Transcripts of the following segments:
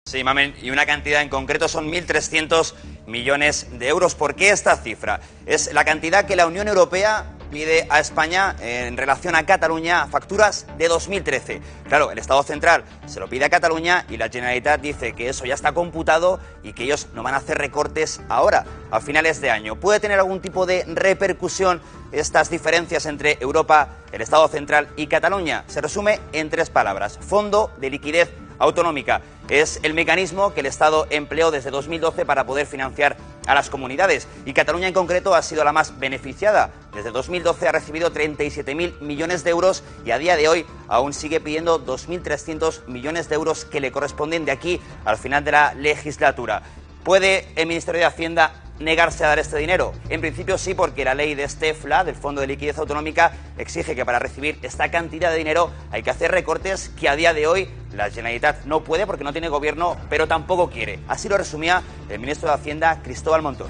Sí, Mamen, y una cantidad en concreto son 1.300 millones de euros. ¿Por qué esta cifra? Es la cantidad que la Unión Europea pide a España en relación a Cataluña, facturas de 2013. Claro, el Estado central se lo pide a Cataluña y la Generalitat dice que eso ya está computado y que ellos no van a hacer recortes ahora, a finales de año. ¿Puede tener algún tipo de repercusión estas diferencias entre Europa, el Estado central y Cataluña? Se resume en 3 palabras: Fondo de Liquidez Autonómica. Es el mecanismo que el Estado empleó desde 2012 para poder financiar a las comunidades. Y Cataluña en concreto ha sido la más beneficiada. Desde 2012 ha recibido 37.000 millones de euros y a día de hoy aún sigue pidiendo 2.300 millones de euros que le corresponden de aquí al final de la legislatura. ¿Puede el Ministerio de Hacienda negarse a dar este dinero? En principio sí, porque la ley de este FLA, del Fondo de Liquidez Autonómica, exige que para recibir esta cantidad de dinero hay que hacer recortes que a día de hoy la Generalitat no puede porque no tiene gobierno, pero tampoco quiere. Así lo resumía el ministro de Hacienda, Cristóbal Montoro.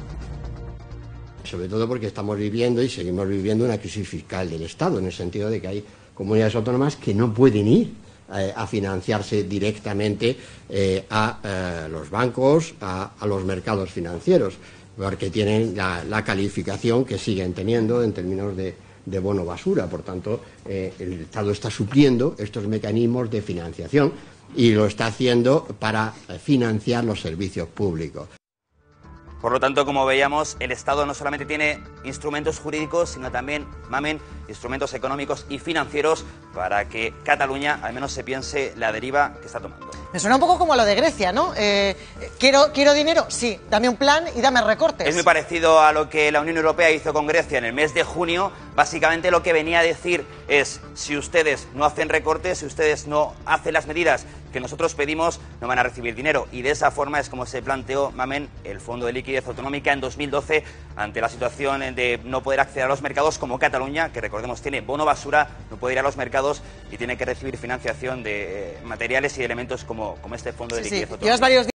Sobre todo porque estamos viviendo y seguimos viviendo una crisis fiscal del Estado, en el sentido de que hay comunidades autónomas que no pueden ir a financiarse directamente a los bancos, a los mercados financieros, porque tienen la calificación que siguen teniendo en términos de bono basura. Por tanto, el Estado está supliendo estos mecanismos de financiación y lo está haciendo para financiar los servicios públicos. Por lo tanto, como veíamos, el Estado no solamente tiene instrumentos jurídicos, sino también, Mamen, instrumentos económicos y financieros para que Cataluña al menos se piense la deriva que está tomando. Me suena un poco como lo de Grecia, ¿no? ¿Quiero dinero? Sí, dame un plan y dame recortes. Es muy parecido a lo que la Unión Europea hizo con Grecia en el mes de junio. Básicamente lo que venía a decir es: si ustedes no hacen recortes, si ustedes no hacen las medidas que nosotros pedimos, no van a recibir dinero. Y de esa forma es como se planteó, Mamen, el Fondo de Liquidez Autonómica en 2012 ante la situación de no poder acceder a los mercados, como Cataluña, que recordemos tiene bono basura, no puede ir a los mercados y tiene que recibir financiación de materiales y de elementos como este Fondo de Liquidez Autonómica.